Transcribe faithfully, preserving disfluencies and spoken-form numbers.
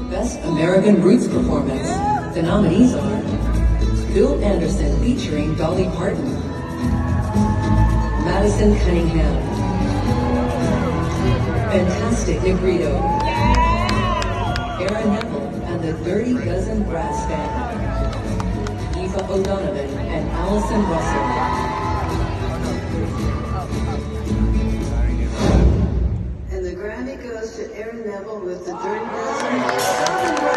Best American Roots Performance. The nominees are Bill Anderson featuring Dolly Parton, Madison Cunningham, Fantastic Negrito, Aaron Neville and the thirty Dozen Brass Band, Eva O'Donovan and Allison Russell. And the Grammy goes to Aaron Neville with the thirty Dozen Brass Band.